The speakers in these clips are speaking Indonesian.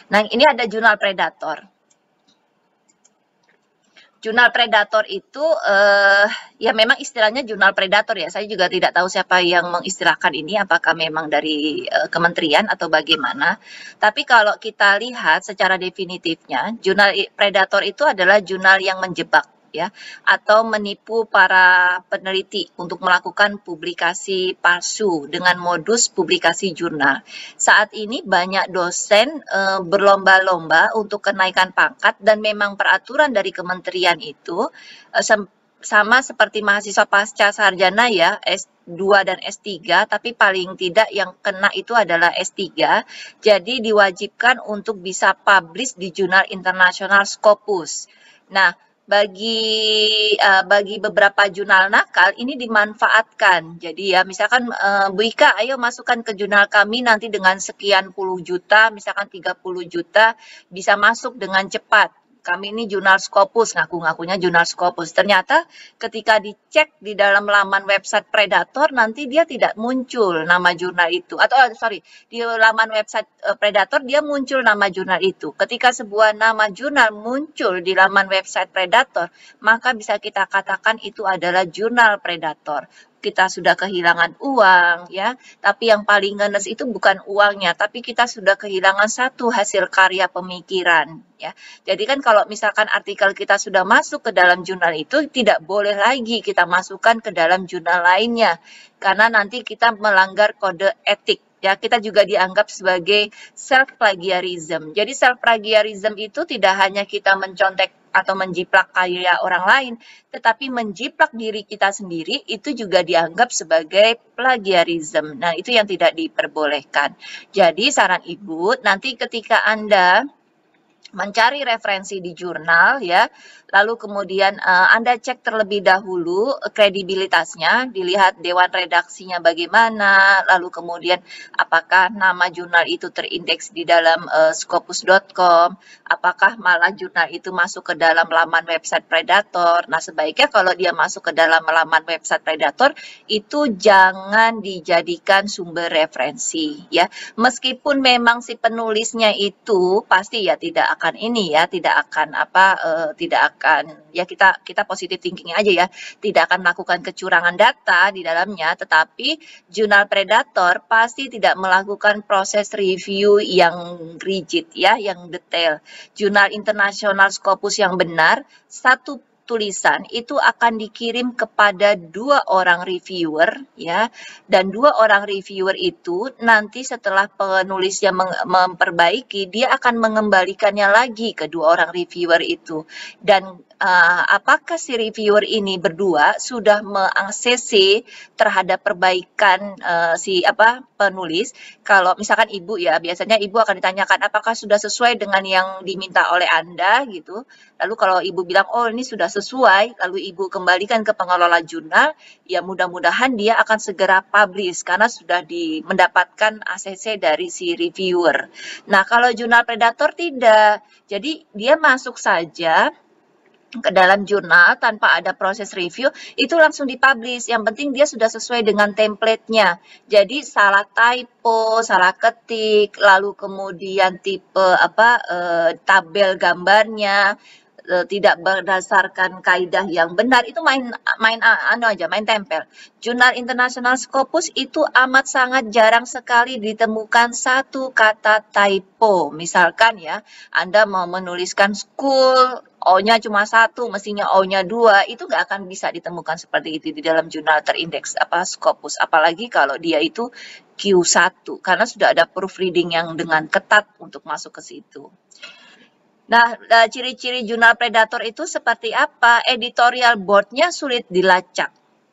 Nah, ini ada jurnal Predator. Jurnal Predator itu ya memang istilahnya jurnal Predator ya. Saya juga tidak tahu siapa yang mengistilahkan ini, apakah memang dari kementerian atau bagaimana. Tapi kalau kita lihat secara definitifnya, jurnal Predator itu adalah jurnal yang menjebak ya, atau menipu para peneliti untuk melakukan publikasi palsu dengan modus publikasi jurnal. Saat ini banyak dosen berlomba-lomba untuk kenaikan pangkat dan memang peraturan dari kementerian itu sama seperti mahasiswa pasca sarjana ya, S2 dan S3, tapi paling tidak yang kena itu adalah S3. Jadi diwajibkan untuk bisa publish di jurnal internasional Scopus. Nah, bagi beberapa jurnal nakal ini dimanfaatkan. Jadi ya misalkan Bu Ika, ayo masukkan ke jurnal kami nanti dengan sekian puluh juta, misalkan 30 juta bisa masuk dengan cepat. Kami ini jurnal Scopus, ngaku-ngakunya jurnal Scopus. Ternyata ketika dicek di dalam laman website Predator, nanti dia tidak muncul nama jurnal itu. Atau di laman website Predator dia muncul nama jurnal itu. Ketika sebuah nama jurnal muncul di laman website Predator, maka bisa kita katakan itu adalah jurnal Predator. Kita sudah kehilangan uang ya, tapi yang paling ngenes itu bukan uangnya, tapi kita sudah kehilangan satu hasil karya pemikiran ya. Jadi kan kalau misalkan artikel kita sudah masuk ke dalam jurnal itu, tidak boleh lagi kita masukkan ke dalam jurnal lainnya, karena nanti kita melanggar kode etik. Ya, kita juga dianggap sebagai self plagiarism. Jadi self plagiarism itu tidak hanya kita mencontek atau menjiplak karya orang lain, tetapi menjiplak diri kita sendiri itu juga dianggap sebagai plagiarism. Nah, itu yang tidak diperbolehkan. Jadi saran Ibu, nanti ketika Anda mencari referensi di jurnal ya, lalu kemudian Anda cek terlebih dahulu kredibilitasnya, dilihat dewan redaksinya bagaimana, lalu kemudian apakah nama jurnal itu terindeks di dalam scopus.com, apakah malah jurnal itu masuk ke dalam laman website Predator. Nah, sebaiknya kalau dia masuk ke dalam laman website Predator itu jangan dijadikan sumber referensi ya. Meskipun memang si penulisnya itu pasti ya tidak akan ini ya, tidak akan tidak akan ya, kita positive thinking aja ya, tidak akan melakukan kecurangan data di dalamnya, tetapi jurnal Predator pasti tidak melakukan proses review yang rigid ya, yang detail. Jurnal internasional Scopus yang benar, satu tulisan itu akan dikirim kepada 2 orang reviewer ya, dan 2 orang reviewer itu nanti setelah penulisnya memperbaiki, dia akan mengembalikannya lagi ke 2 orang reviewer itu. Dan apakah si reviewer ini berdua sudah meng-ACC terhadap perbaikan penulis. Kalau misalkan Ibu ya, biasanya Ibu akan ditanyakan apakah sudah sesuai dengan yang diminta oleh Anda gitu. Lalu kalau Ibu bilang, oh ini sudah sesuai, lalu Ibu kembalikan ke pengelola jurnal, ya mudah-mudahan dia akan segera publish karena sudah mendapatkan ACC dari si reviewer. Nah, kalau jurnal Predator tidak. Jadi dia masuk saja ke dalam jurnal tanpa ada proses review, itu langsung dipublish. Yang penting dia sudah sesuai dengan template-nya. Jadi salah typo, salah ketik, lalu kemudian tipe tabel gambarnya tidak berdasarkan kaidah yang benar, itu main tempel. Jurnal internasional Scopus itu amat sangat jarang sekali ditemukan satu kata typo. Misalkan ya, Anda mau menuliskan school, O-nya cuma 1, mestinya O-nya 2, itu nggak akan bisa ditemukan seperti itu di dalam jurnal terindeks Scopus, apalagi kalau dia itu Q1, karena sudah ada proofreading yang dengan ketat untuk masuk ke situ. Nah, ciri-ciri jurnal Predator itu seperti apa? Editorial board-nya sulit dilacak.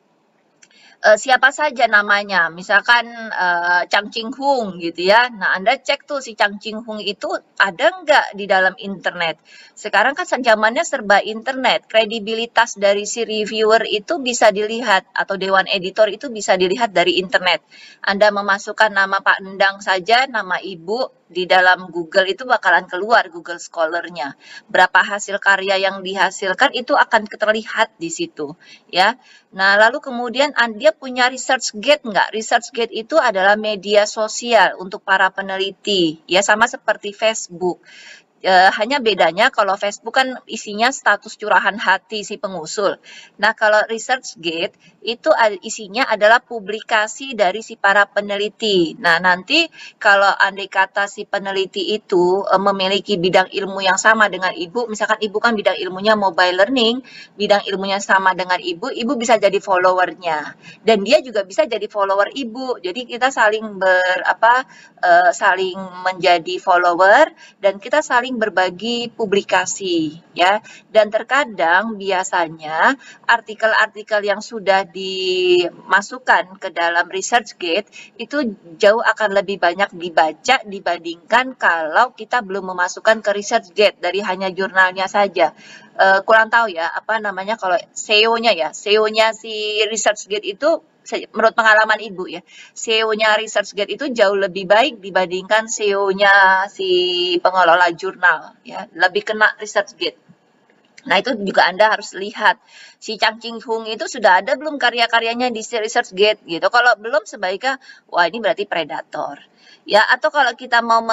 Siapa saja namanya, misalkan Chang Ching Hung gitu ya. Nah, Anda cek tuh si Chang Ching Hung itu ada nggak di dalam internet. Sekarang kan zamannya serba internet, kredibilitas dari si reviewer itu bisa dilihat, atau dewan editor itu bisa dilihat dari internet. Anda memasukkan nama Pak Endang saja, nama Ibu, di dalam Google itu bakalan keluar Google Scholar-nya. Berapa hasil karya yang dihasilkan itu akan terlihat di situ, ya. Nah, lalu kemudian dia punya ResearchGate nggak? ResearchGate itu adalah media sosial untuk para peneliti, ya sama seperti Facebook. Hanya bedanya kalau Facebook kan isinya status curahan hati si pengusul. Nah, kalau ResearchGate itu isinya adalah publikasi dari si para peneliti. Nah, nanti kalau andai kata si peneliti itu memiliki bidang ilmu yang sama dengan ibu, misalkan ibu kan bidang ilmunya mobile learning, bidang ilmunya sama dengan ibu bisa jadi followernya. Dan dia juga bisa jadi follower ibu. Jadi kita saling saling menjadi follower dan kita saling berbagi publikasi, ya. Dan terkadang biasanya artikel-artikel yang sudah dimasukkan ke dalam ResearchGate itu jauh akan lebih banyak dibaca dibandingkan kalau kita belum memasukkan ke ResearchGate dari hanya jurnalnya saja. Kurang tahu ya apa namanya kalau SEO-nya ya, SEO-nya si ResearchGate itu menurut pengalaman ibu ya, SEO-nya ResearchGate itu jauh lebih baik dibandingkan SEO-nya si pengelola jurnal ya, lebih kena ResearchGate. Nah, itu juga Anda harus lihat si Chang Ching Hung itu sudah ada belum karya-karyanya di ResearchGate gitu. Kalau belum sebaiknya wah ini berarti predator. Ya, atau kalau kita mau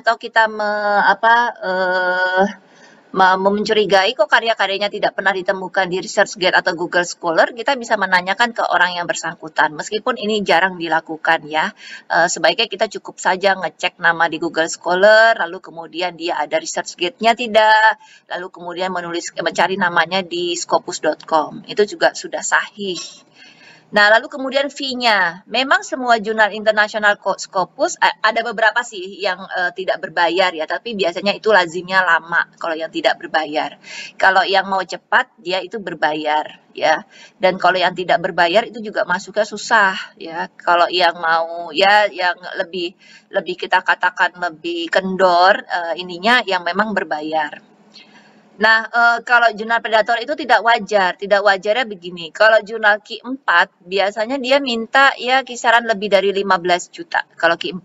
mencurigai kok karya-karyanya tidak pernah ditemukan di ResearchGate atau Google Scholar, kita bisa menanyakan ke orang yang bersangkutan. Meskipun ini jarang dilakukan ya, sebaiknya kita cukup saja ngecek nama di Google Scholar, lalu kemudian dia ada ResearchGate-nya tidak, lalu kemudian mencari namanya di scopus.com. Itu juga sudah sahih. Nah, lalu kemudian fee-nya. Memang semua jurnal internasional Scopus, ada beberapa sih yang tidak berbayar ya, tapi biasanya itu lazimnya lama kalau yang tidak berbayar. Kalau yang mau cepat, dia itu berbayar ya. Dan kalau yang tidak berbayar itu juga masuknya susah ya. Kalau yang mau ya yang lebih kita katakan lebih kendor ininya yang memang berbayar. Nah, kalau jurnal predator itu tidak wajar. Tidak wajarnya begini, kalau jurnal Q4 biasanya dia minta ya kisaran lebih dari 15 juta kalau Q4.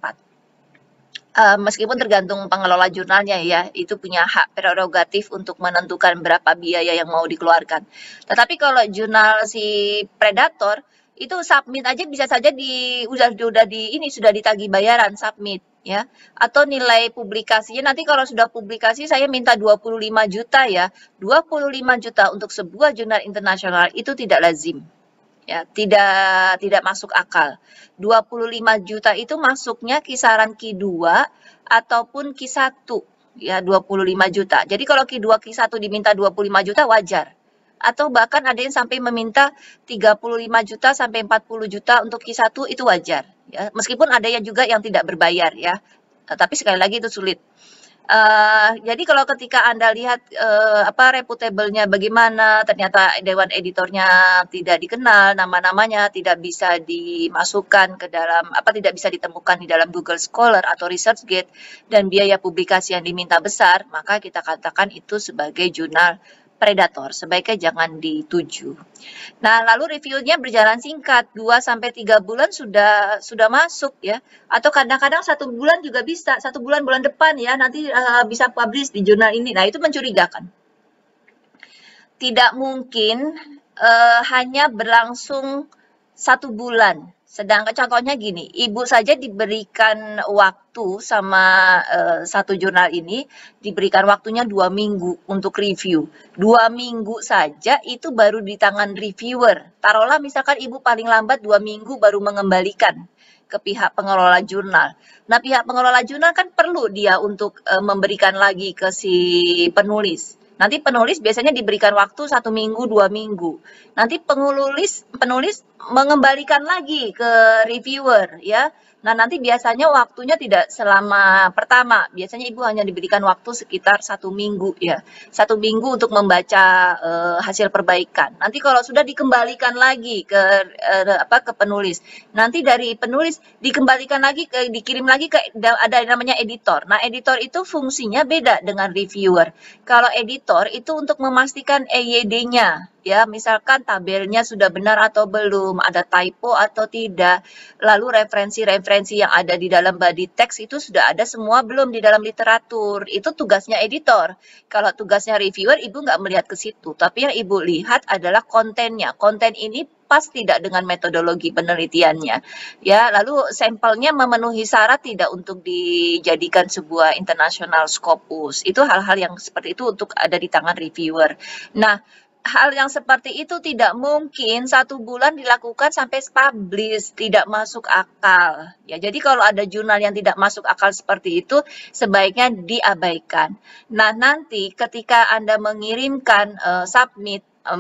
Meskipun tergantung pengelola jurnalnya ya, itu punya hak prerogatif untuk menentukan berapa biaya yang mau dikeluarkan. Tetapi kalau jurnal si predator itu submit aja bisa saja sudah ditagih bayaran submit ya, atau nilai publikasinya nanti kalau sudah publikasi saya minta 25 juta ya, 25 juta untuk sebuah jurnal internasional itu tidak lazim ya, tidak masuk akal. 25 juta itu masuknya kisaran Q2 ataupun Q1 ya, 25 juta. Jadi kalau Q2 Q1 diminta 25 juta wajar. Atau bahkan ada yang sampai meminta 35 juta sampai 40 juta untuk Q1 itu wajar ya. Meskipun ada yang juga yang tidak berbayar ya. Tapi sekali lagi itu sulit. Jadi kalau ketika Anda lihat reputable-nya bagaimana, ternyata dewan editornya tidak dikenal, nama-namanya tidak bisa dimasukkan ke dalam tidak bisa ditemukan di dalam Google Scholar atau ResearchGate dan biaya publikasi yang diminta besar, maka kita katakan itu sebagai jurnal predator, sebaiknya jangan dituju. Nah, lalu reviewnya berjalan singkat, 2-3 bulan sudah masuk ya. Atau kadang-kadang 1 bulan juga bisa, 1 bulan depan ya, nanti bisa publish di jurnal ini. Nah, itu mencurigakan. Tidak mungkin hanya berlangsung 1 bulan. Sedangkan contohnya gini, ibu saja diberikan waktu sama satu jurnal ini, diberikan waktunya 2 minggu untuk review. 2 minggu saja itu baru di tangan reviewer. Taruhlah misalkan ibu paling lambat 2 minggu baru mengembalikan ke pihak pengelola jurnal. Nah, pihak pengelola jurnal kan perlu dia untuk memberikan lagi ke si penulis. Nanti penulis biasanya diberikan waktu 1 minggu, 2 minggu. Nanti penulis mengembalikan lagi ke reviewer ya. Nah, nanti biasanya waktunya tidak selama pertama. Biasanya ibu hanya diberikan waktu sekitar 1 minggu ya. 1 minggu untuk membaca hasil perbaikan. Nanti kalau sudah dikembalikan lagi ke penulis. Nanti dari penulis dikembalikan lagi dikirim lagi ke ada namanya editor. Nah, editor itu fungsinya beda dengan reviewer. Kalau editor itu untuk memastikan EYD-nya ya, misalkan tabelnya sudah benar atau belum, ada typo atau tidak, lalu referensi-referensi yang ada di dalam body text itu sudah ada semua belum di dalam literatur. Itu tugasnya editor. Kalau tugasnya reviewer, Ibu nggak melihat ke situ, tapi yang Ibu lihat adalah kontennya. Konten ini pas tidak dengan metodologi penelitiannya. Ya, lalu sampelnya memenuhi syarat tidak untuk dijadikan sebuah international scopus. Itu hal-hal yang seperti itu untuk ada di tangan reviewer. Nah, hal yang seperti itu tidak mungkin 1 bulan dilakukan sampai publish, tidak masuk akal. Ya, jadi kalau ada jurnal yang tidak masuk akal seperti itu, sebaiknya diabaikan. Nah, nanti ketika Anda mengirimkan submit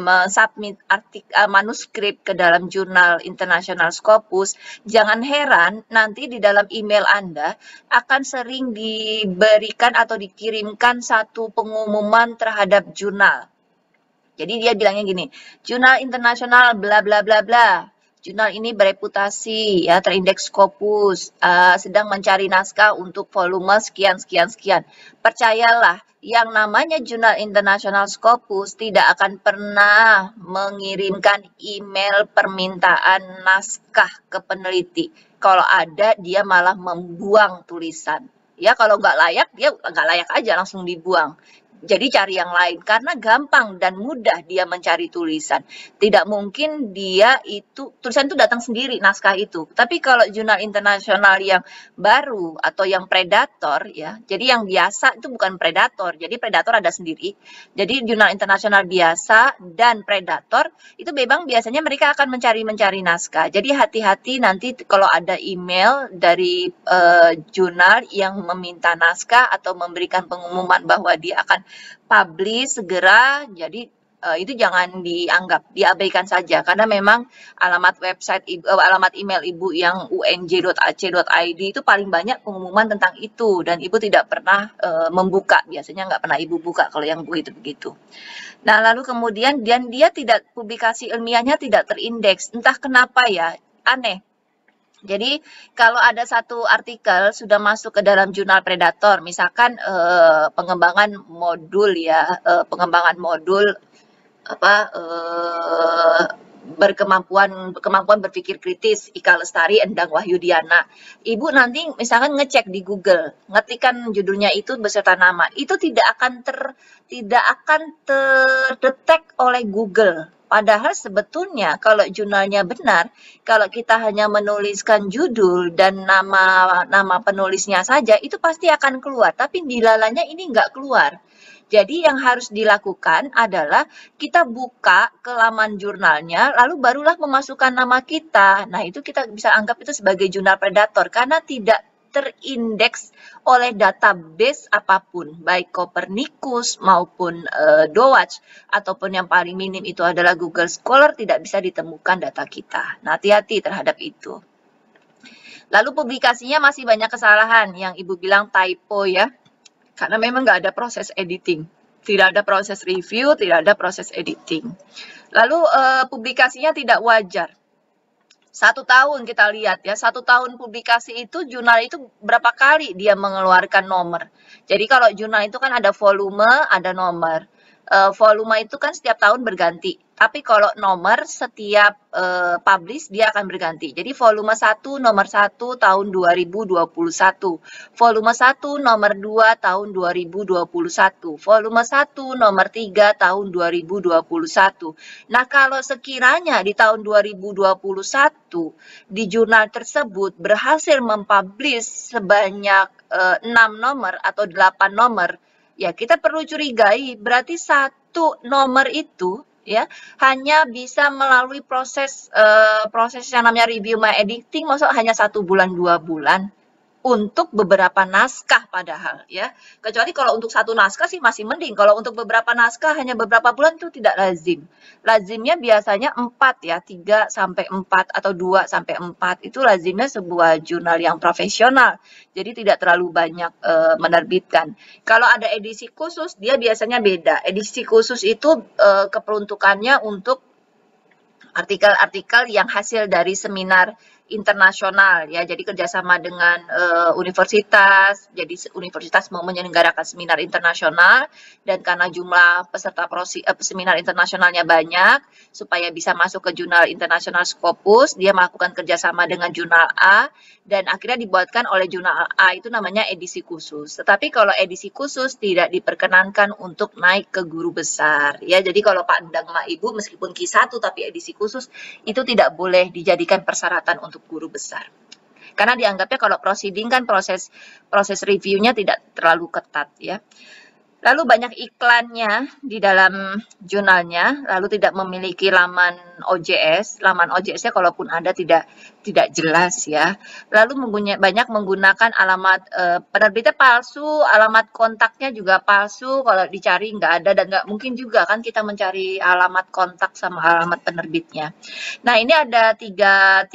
manuskrip ke dalam jurnal International Scopus, jangan heran nanti di dalam email Anda akan sering diberikan atau dikirimkan satu pengumuman terhadap jurnal. Jadi dia bilangnya gini, jurnal internasional bla bla bla bla. Jurnal ini bereputasi, ya, terindeks Scopus, sedang mencari naskah untuk volume sekian sekian sekian. Percayalah, yang namanya jurnal internasional Scopus tidak akan pernah mengirimkan email permintaan naskah ke peneliti. Kalau ada, dia malah membuang tulisan. Ya, kalau nggak layak, dia nggak layak aja, langsung dibuang. Jadi cari yang lain, karena gampang dan mudah dia mencari tulisan. Tidak mungkin dia itu, tulisan itu datang sendiri, naskah itu. Tapi kalau jurnal internasional yang baru atau yang predator, ya, jadi yang biasa itu bukan predator, jadi predator ada sendiri. Jadi jurnal internasional biasa dan predator, itu memang biasanya mereka akan mencari naskah. Jadi hati-hati nanti kalau ada email dari jurnal yang meminta naskah atau memberikan pengumuman bahwa dia akan publish segera, jadi itu jangan dianggap, diabaikan saja karena memang alamat website alamat email Ibu yang unj.ac.id itu paling banyak pengumuman tentang itu dan Ibu tidak pernah membuka, biasanya nggak pernah Ibu buka kalau yang begitu-begitu. Nah, lalu kemudian dia tidak, publikasi ilmiahnya tidak terindeks, entah kenapa ya, aneh. Jadi kalau ada satu artikel sudah masuk ke dalam jurnal predator, misalkan pengembangan modul ya, pengembangan modul apa kemampuan berpikir kritis Ika Lestari Endang Wahyudiana. Ibu nanti misalkan ngecek di Google, ngetikkan judulnya itu beserta nama, itu tidak akan terdetek oleh Google. Padahal sebetulnya kalau jurnalnya benar, kalau kita hanya menuliskan judul dan nama penulisnya saja, itu pasti akan keluar. Tapi di lalanya ini nggak keluar. Jadi yang harus dilakukan adalah kita buka ke laman jurnalnya, lalu barulah memasukkan nama kita. Nah, itu kita bisa anggap itu sebagai jurnal predator karena tidak terindeks oleh database apapun, baik Copernicus maupun DOAJ, ataupun yang paling minim itu adalah Google Scholar, tidak bisa ditemukan data kita. Nah, hati-hati terhadap itu. Lalu publikasinya masih banyak kesalahan, yang Ibu bilang typo ya, karena memang nggak ada proses editing. Tidak ada proses review, tidak ada proses editing. Lalu publikasinya tidak wajar. 1 tahun kita lihat ya, 1 tahun publikasi itu jurnal itu berapa kali dia mengeluarkan nomor. Jadi kalau jurnal itu kan ada volume, ada nomor. Volume itu kan setiap tahun berganti. Tapi kalau nomor setiap publish dia akan berganti. Jadi volume 1 nomor 1 tahun 2021. Volume 1 nomor 2 tahun 2021. Volume 1 nomor 3 tahun 2021. Nah, kalau sekiranya di tahun 2021 di jurnal tersebut berhasil mempublish sebanyak 6 nomor atau 8 nomor, ya kita perlu curigai, berarti 1 nomor itu ya hanya bisa melalui proses yang namanya review my editing, maksud hanya 1 bulan 2 bulan untuk beberapa naskah padahal ya. Kecuali kalau untuk 1 naskah sih masih mending. Kalau untuk beberapa naskah hanya beberapa bulan itu tidak lazim. Lazimnya biasanya 4 ya, 3 sampai 4 atau 2 sampai 4 itu lazimnya sebuah jurnal yang profesional. Jadi tidak terlalu banyak menerbitkan. Kalau ada edisi khusus dia biasanya beda. Edisi khusus itu keperuntukannya untuk artikel-artikel yang hasil dari seminar internasional ya. Jadi kerjasama dengan universitas. Jadi universitas mau menyelenggarakan seminar internasional dan karena jumlah peserta seminar internasionalnya banyak, supaya bisa masuk ke jurnal internasional Scopus, dia melakukan kerjasama dengan jurnal A dan akhirnya dibuatkan oleh jurnal A itu namanya edisi khusus. Tetapi kalau edisi khusus tidak diperkenankan untuk naik ke guru besar ya. Jadi kalau Pak Endang sama Ibu meskipun Q1 tapi edisi khusus itu tidak boleh dijadikan persyaratan untuk guru besar. Karena dianggapnya kalau proceeding kan proses reviewnya tidak terlalu ketat ya. Lalu banyak iklannya di dalam jurnalnya, lalu tidak memiliki laman OJS. Laman OJS-nya kalaupun ada tidak jelas ya. Lalu banyak menggunakan alamat penerbitnya palsu, alamat kontaknya juga palsu. Kalau dicari nggak ada dan nggak mungkin juga kan kita mencari alamat kontak sama alamat penerbitnya. Nah, ini ada tiga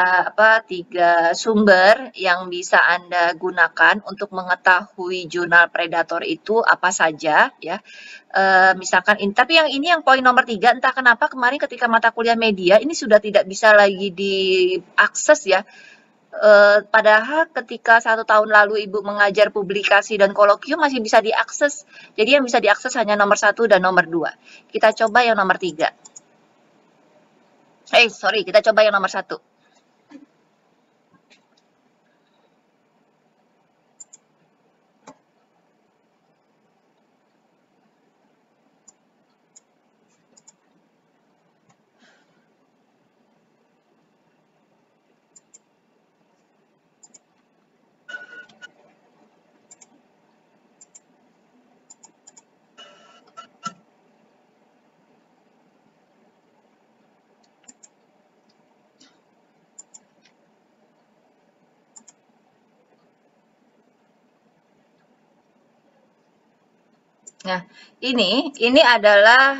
sumber yang bisa Anda gunakan untuk mengetahui jurnal predator itu apa saja ya. Misalkan ini, tapi yang poin nomor 3 entah kenapa kemarin ketika mata kuliah media ini sudah tidak bisa lagi diakses ya. Padahal ketika 1 tahun lalu Ibu mengajar publikasi dan kolokium masih bisa diakses. Jadi yang bisa diakses hanya nomor 1 dan nomor 2. Kita coba yang nomor 3. Kita coba yang nomor 1. Nah, ini adalah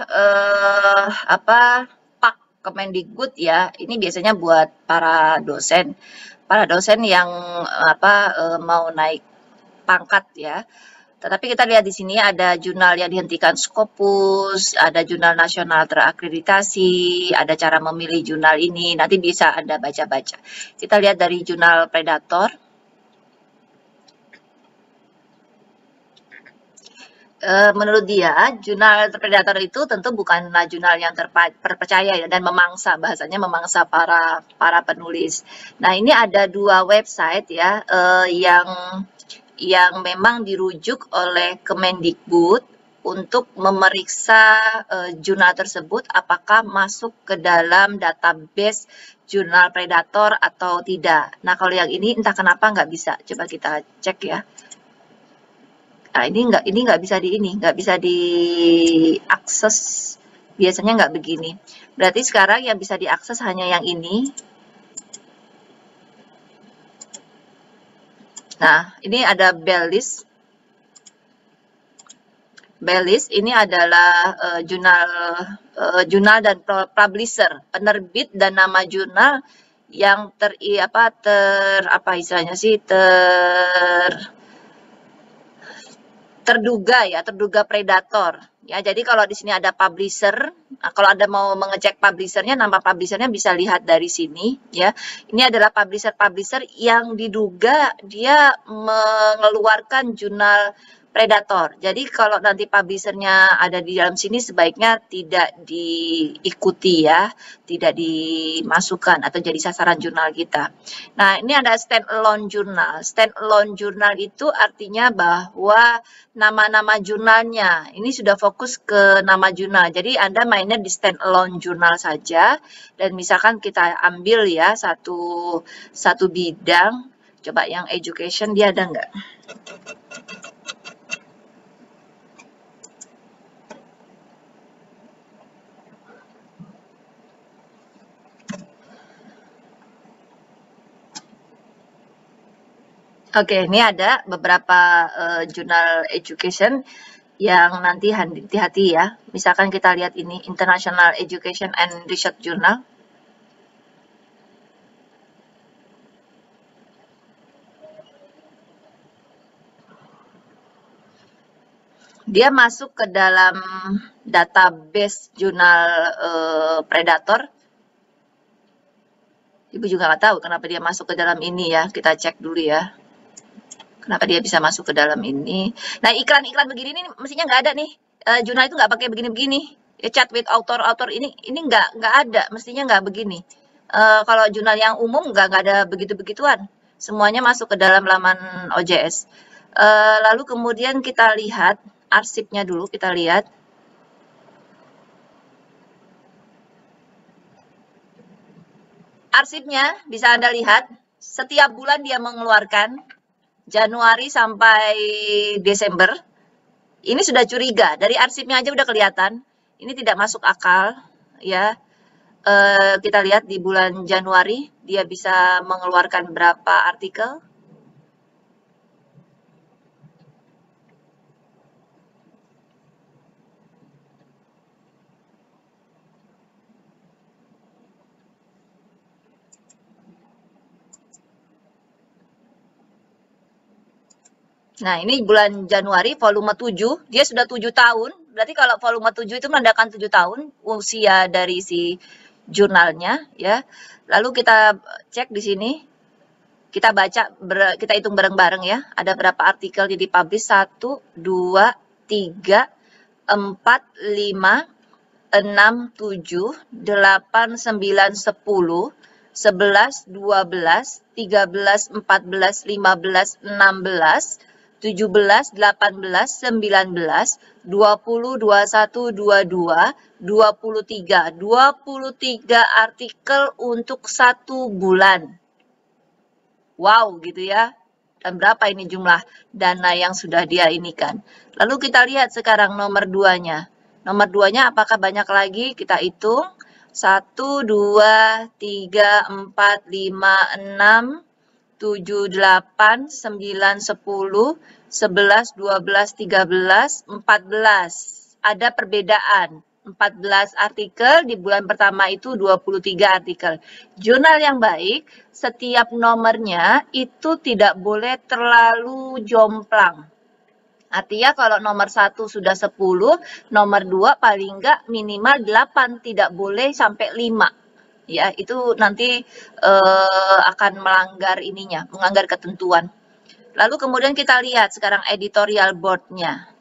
Pak Kemendikbud ya. Ini biasanya buat para dosen yang mau naik pangkat ya. Tetapi kita lihat di sini ada jurnal yang dihentikan Scopus, ada jurnal nasional terakreditasi, ada cara memilih jurnal ini. Nanti bisa Anda baca-baca. Kita lihat dari jurnal Predator. Menurut dia, jurnal predator itu tentu bukanlah jurnal yang terpercaya ya, dan memangsa, bahasanya memangsa para penulis. Nah, ini ada 2 website ya yang memang dirujuk oleh Kemendikbud untuk memeriksa jurnal tersebut apakah masuk ke dalam database jurnal predator atau tidak. Nah, kalau yang ini entah kenapa nggak bisa. Coba kita cek ya. Nah, ini nggak bisa diakses. Biasanya nggak begini. Berarti sekarang yang bisa diakses hanya yang ini. Nah, ini ada Bellis. Bellis ini adalah jurnal dan publisher, penerbit dan nama jurnal yang terduga predator. Ya, jadi kalau di sini ada publisher, nah kalau Anda mau mengecek publishernya, nama publishernya bisa lihat dari sini ya. Ini adalah publisher yang diduga dia mengeluarkan jurnal predator. Jadi kalau nanti publishernya ada di dalam sini sebaiknya tidak diikuti ya, tidak dimasukkan atau jadi sasaran jurnal kita. Nah, ini ada standalone jurnal. Standalone jurnal itu artinya bahwa nama-nama jurnalnya ini sudah fokus ke nama jurnal. Jadi Anda mainnya di standalone jurnal saja dan misalkan kita ambil ya satu bidang, coba yang education dia ada nggak? Oke, ini ada beberapa jurnal education yang nanti hati-hati ya. Misalkan kita lihat ini International Education and Research Journal. Dia masuk ke dalam database jurnal predator. Ibu juga nggak tahu kenapa dia masuk ke dalam ini ya. Kita cek dulu ya. Kenapa dia bisa masuk ke dalam ini. Nah, iklan-iklan begini nih mestinya nggak ada nih. Jurnal itu nggak pakai begini-begini. Ya, chat with author ini nggak ada. Mestinya nggak begini. Kalau jurnal yang umum nggak ada begitu-begituan. Semuanya masuk ke dalam laman OJS. Lalu kemudian kita lihat arsipnya dulu, kita lihat. Arsipnya bisa Anda lihat, setiap bulan dia mengeluarkan Januari sampai Desember. Ini sudah curiga, dari arsipnya aja udah kelihatan. Ini tidak masuk akal, ya. Kita lihat di bulan Januari dia bisa mengeluarkan berapa artikel. Nah, ini bulan Januari volume 7, dia sudah 7 tahun. Berarti kalau volume 7 itu menandakan 7 tahun usia dari si jurnalnya, ya. Lalu kita cek di sini, kita baca, kita hitung bareng-bareng ya. Ada berapa artikel yang dipublish? 1, 2, 3, 4, 5, 6, 7, 8, 9, 10, 11, 12, 13, 14, 15, 16, 17, 18, 19, 20, 21, 22, 23. 23 artikel untuk 1 bulan. Wow, gitu ya. Dan berapa ini jumlah dana yang sudah dia inikan. Lalu kita lihat sekarang nomor 2-nya. Nomor 2-nya apakah banyak lagi? Kita hitung. 1, 2, 3, 4, 5, 6, 7, 8, 9, 10, 11, 12, 13, 14. Ada perbedaan. 14 artikel, di bulan pertama itu 23 artikel. Jurnal yang baik, setiap nomornya itu tidak boleh terlalu jomplang. Artinya kalau nomor 1 sudah 10, nomor 2 paling enggak minimal 8, tidak boleh sampai 5. Ya, itu nanti akan melanggar ininya, melanggar ketentuan. Lalu kemudian kita lihat sekarang editorial board-nya.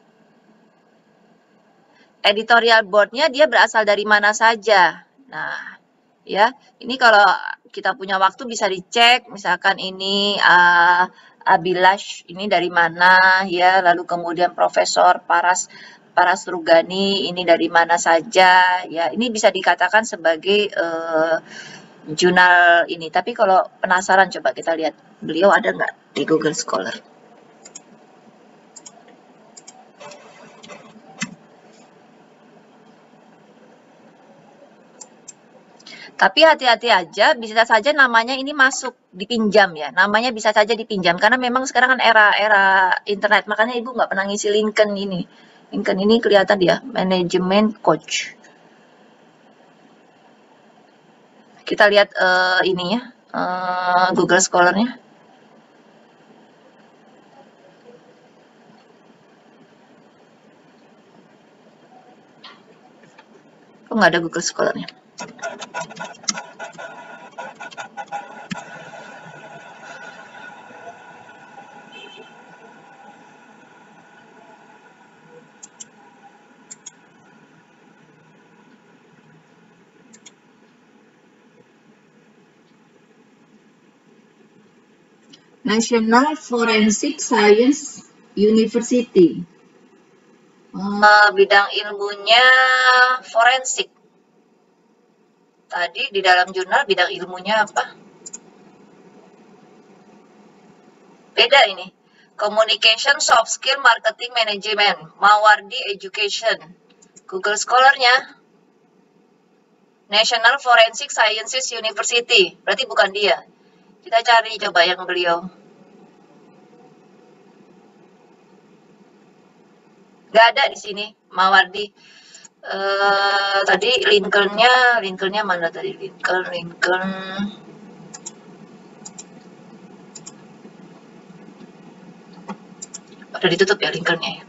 Editorial board-nya dia berasal dari mana saja. Nah, ya, ini kalau kita punya waktu bisa dicek, misalkan ini Abilash ini dari mana ya, lalu kemudian Profesor Paras Rugani ini dari mana saja ya. Ini bisa dikatakan sebagai jurnal ini. Tapi kalau penasaran coba kita lihat beliau ada nggak di Google Scholar. Tapi hati-hati aja, bisa saja namanya ini masuk dipinjam ya. Namanya bisa saja dipinjam karena memang sekarang kan era internet. Makanya Ibu nggak pernah ngisi Lincoln ini. Lincoln ini kelihatan dia, manajemen coach. Kita lihat ininya, Google Scholar-nya. Kok nggak ada Google Scholar-nya? National Forensic Science University. Bidang ilmunya forensik. Tadi di dalam jurnal bidang ilmunya apa? Beda ini. Communication, Soft Skill, Marketing Management, Mawardi Education. Google Scholar-nya National Forensic Sciences University. Berarti bukan dia. Kita cari coba yang beliau. Gak ada di sini, Mawardi. Tadi Lincoln-nya mana tadi? Lincoln. Udah ditutup ya Lincoln-nya ya.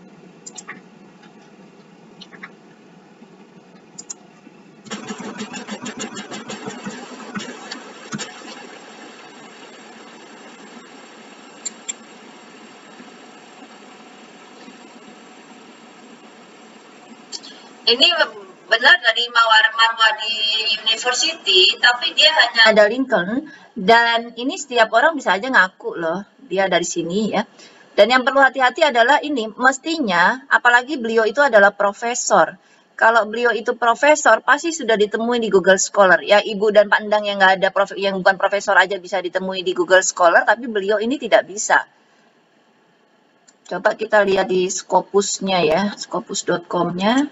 Ini benar dari Mawar Marwadi University, tapi dia hanya ada Lincoln, dan ini setiap orang bisa aja ngaku loh, dia dari sini ya. Dan yang perlu hati-hati adalah ini, mestinya, apalagi beliau itu adalah profesor. Kalau beliau itu profesor, pasti sudah ditemui di Google Scholar. Ya, Ibu dan Pak Endang yang nggak ada yang bukan profesor aja bisa ditemui di Google Scholar, tapi beliau ini tidak bisa. Coba kita lihat di Scopusnya ya, scopus.com-nya.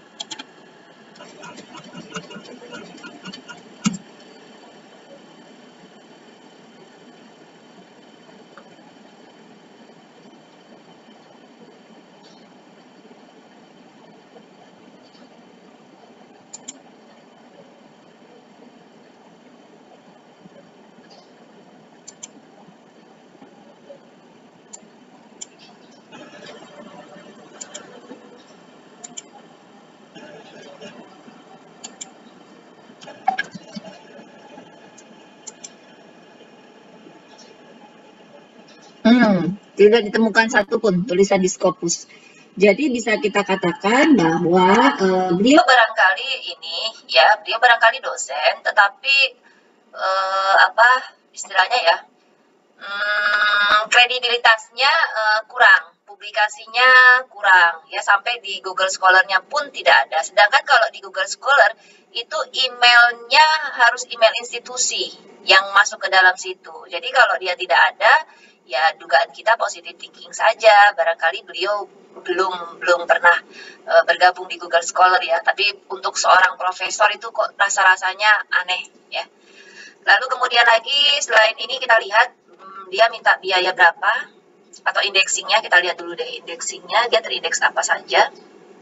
Tidak ditemukan satupun tulisan di Scopus. Jadi bisa kita katakan bahwa beliau barangkali ini, ya, beliau barangkali dosen, tetapi apa istilahnya ya, kredibilitasnya kurang, publikasinya kurang, ya sampai di Google Scholar-nya pun tidak ada. Sedangkan kalau di Google Scholar itu emailnya harus email institusi yang masuk ke dalam situ. Jadi kalau dia tidak ada, ya dugaan kita positive thinking saja. Barangkali beliau belum pernah bergabung di Google Scholar ya. Tapi untuk seorang profesor itu kok rasa-rasanya aneh ya. Lalu kemudian lagi selain ini kita lihat dia minta biaya berapa atau indexingnya. Kita lihat dulu deh indexingnya, dia terindeks apa saja.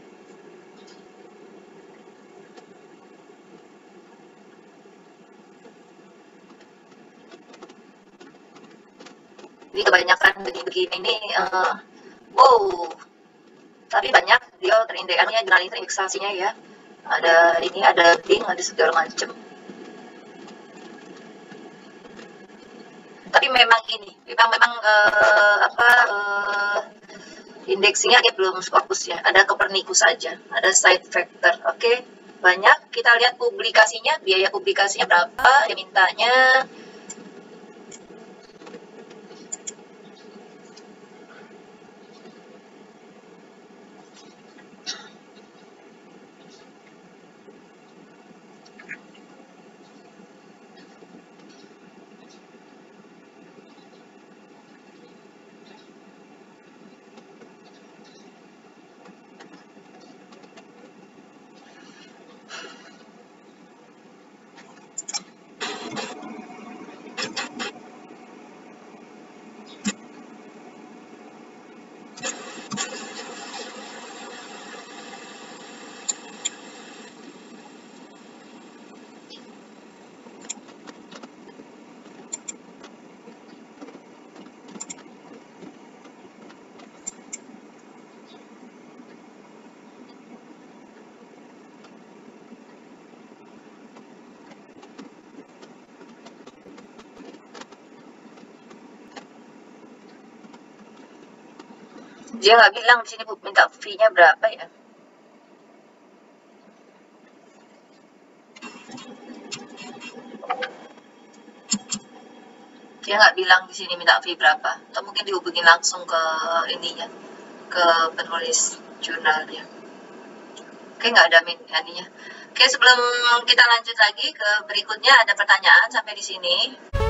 Jadi kebanyakan begini ini wow, tapi banyak dia terindeksnya, jurnal indeksasinya ya. Ada ini, ada link, ada segala macam. Tapi memang ini, memang indeksingnya dia belum Scopus ya, ada Copernicus saja, ada side factor. Oke, banyak. Kita lihat publikasinya, biaya publikasinya berapa, dia mintanya. Dia nggak bilang di sini minta fee-nya berapa ya. Dia nggak bilang di sini minta fee berapa. Atau mungkin dihubungin langsung ke ininya, ke penulis jurnalnya. Oke, nggak ada ininya. Oke, sebelum kita lanjut lagi ke berikutnya, ada pertanyaan sampai di sini.